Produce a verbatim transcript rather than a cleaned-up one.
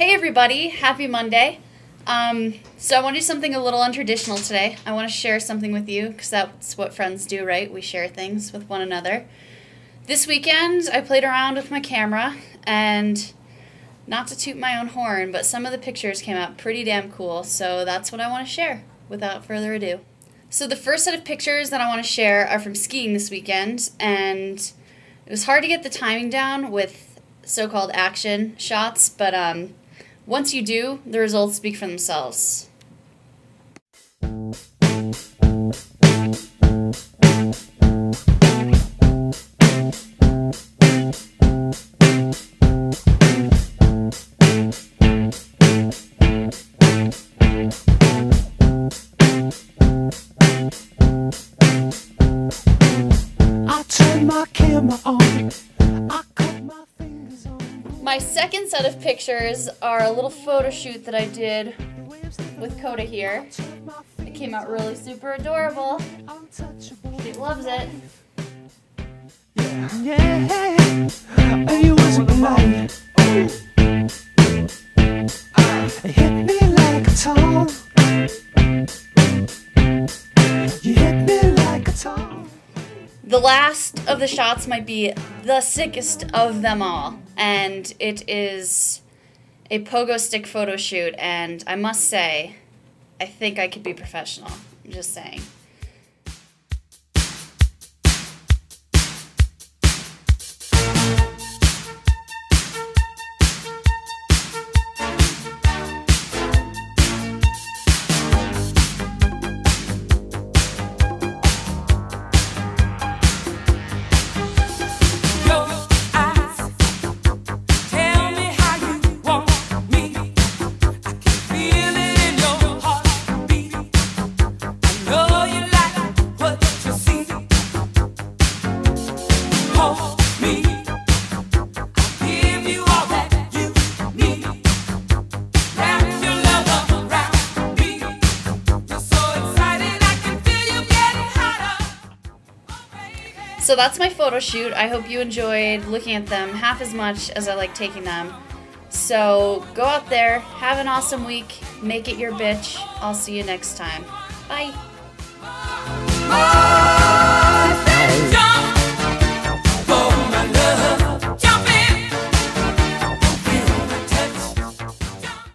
Hey everybody, happy Monday. Um, so I want to do something a little untraditional today. I want to share something with you because that's what friends do, right? We share things with one another. This weekend I played around with my camera and not to toot my own horn, but some of the pictures came out pretty damn cool, so that's what I want to share without further ado. So the first set of pictures that I want to share are from skiing this weekend, and it was hard to get the timing down with so-called action shots, but um, once you do, the results speak for themselves. I turned my camera on. I cut my fingers on. My second set of pictures are a little photo shoot that I did with Coda here. It came out really super adorable. She loves it. Yeah, and you wasn't alone. It hit me like a tom. You hit me like a tom. The last of the shots might be the sickest of them all, and it is a pogo stick photo shoot, and I must say, I think I could be professional. I'm just saying. So that's my photo shoot. I hope you enjoyed looking at them half as much as I like taking them. So go out there, have an awesome week, make it your bitch. I'll see you next time. Bye.